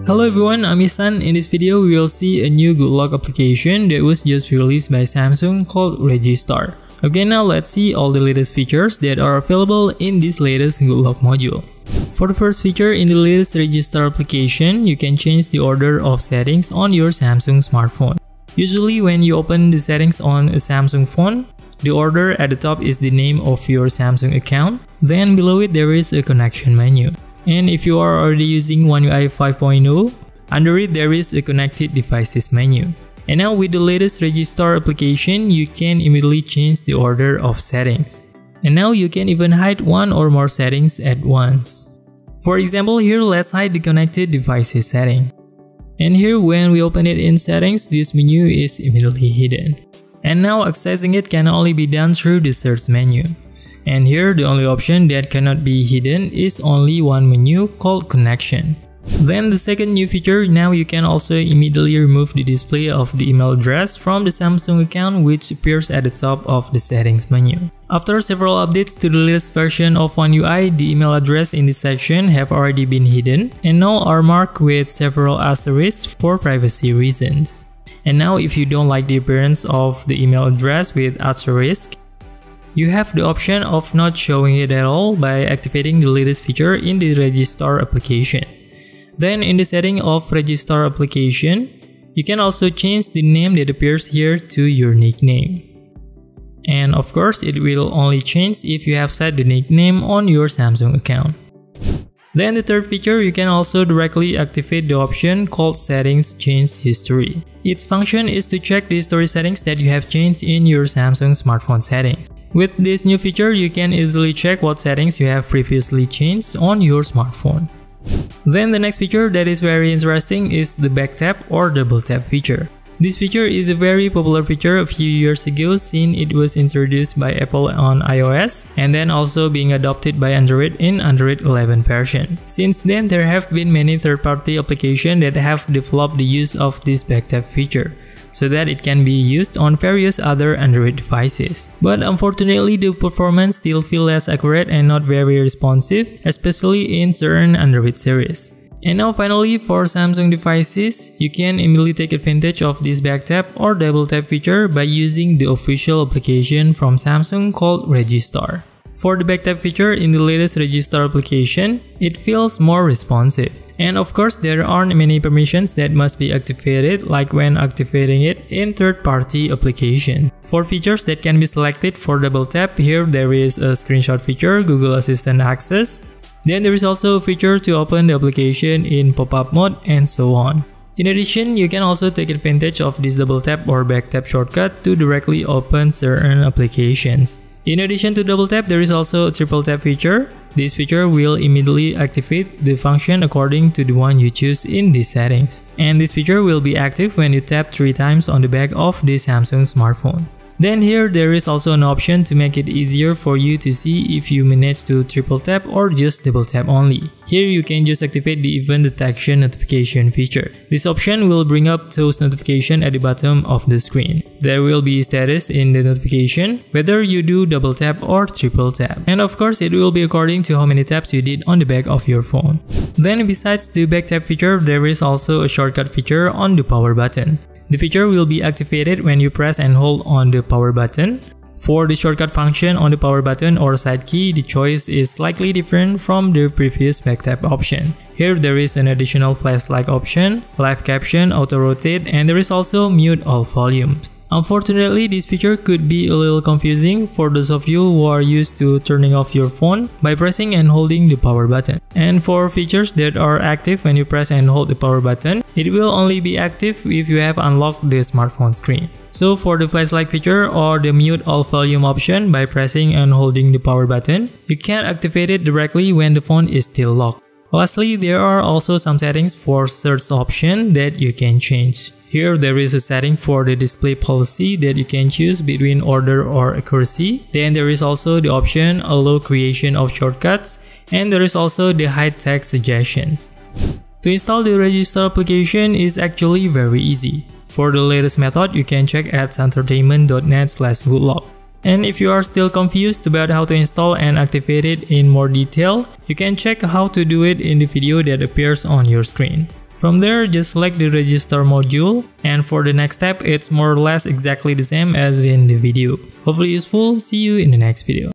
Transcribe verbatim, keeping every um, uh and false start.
Hello everyone, I'm Isan. In this video, we will see a new good luck application that was just released by Samsung called RegiStar. Okay, now let's see all the latest features that are available in this latest good luck module. For the first feature in the latest RegiStar application, you can change the order of settings on your Samsung smartphone. Usually when you open the settings on a Samsung phone, the order at the top is the name of your Samsung account, then below it there is a connection menu. And if you are already using One U I five point oh, under it there is a connected devices menu. And now with the latest RegiStar application, you can immediately change the order of settings. And now you can even hide one or more settings at once. For example, here let's hide the connected devices setting. And here when we open it in settings, this menu is immediately hidden. And now accessing it can only be done through the search menu. And here the only option that cannot be hidden is only one menu called connection. Then the second new feature, now you can also immediately remove the display of the email address from the Samsung account, which appears at the top of the settings menu. After several updates to the latest version of One U I, the email address in this section have already been hidden and now are marked with several asterisks for privacy reasons. And now if you don't like the appearance of the email address with asterisk, you have the option of not showing it at all by activating the latest feature in the RegiStar application. Then in the setting of RegiStar application, you can also change the name that appears here to your nickname. And of course, it will only change if you have set the nickname on your Samsung account. Then the third feature, you can also directly activate the option called Settings Change History. Its function is to check the history settings that you have changed in your Samsung smartphone settings. With this new feature, you can easily check what settings you have previously changed on your smartphone. Then the next feature that is very interesting is the back tap or double tap feature. This feature is a very popular feature a few years ago since it was introduced by Apple on iOS and then also being adopted by Android in Android eleven version. Since then, there have been many third-party applications that have developed the use of this back tap feature, so that it can be used on various other Android devices. But unfortunately, the performance still feels less accurate and not very responsive, especially in certain Android series. And now finally, for Samsung devices, you can immediately take advantage of this back tap or double tap feature by using the official application from Samsung called RegiStar. For the back tap feature in the latest RegiStar application, it feels more responsive. And of course, there aren't many permissions that must be activated like when activating it in third-party application. For features that can be selected for double tap, here there is a screenshot feature, Google Assistant access. Then there is also a feature to open the application in pop-up mode and so on. In addition, you can also take advantage of this double tap or back tap shortcut to directly open certain applications. In addition to double tap, there is also a triple tap feature. This feature will immediately activate the function according to the one you choose in these settings. And this feature will be active when you tap three times on the back of the Samsung smartphone. Then here there is also an option to make it easier for you to see if you manage to triple tap or just double tap only. Here you can just activate the event detection notification feature. This option will bring up those notifications at the bottom of the screen. There will be status in the notification whether you do double tap or triple tap. And of course it will be according to how many taps you did on the back of your phone. Then besides the back tap feature, there is also a shortcut feature on the power button. The feature will be activated when you press and hold on the power button. For the shortcut function on the power button or side key, the choice is slightly different from the previous back tap option. Here there is an additional flashlight option, live caption, auto rotate, and there is also mute all volumes. Unfortunately, this feature could be a little confusing for those of you who are used to turning off your phone by pressing and holding the power button. And for features that are active when you press and hold the power button, it will only be active if you have unlocked the smartphone screen. So for the flashlight feature or the mute all volume option by pressing and holding the power button, you can activate it directly when the phone is still locked. Lastly, there are also some settings for search option that you can change. Here there is a setting for the display policy that you can choose between order or accuracy. Then there is also the option allow creation of shortcuts, and there is also the hide text suggestions. To install the RegiStar application is actually very easy. For the latest method, you can check at santertainment dot net slash goodluck. And if you are still confused about how to install and activate it in more detail, you can check how to do it in the video that appears on your screen. From there, just select the RegiStar module, and for the next step, it's more or less exactly the same as in the video. Hopefully useful. See you in the next video.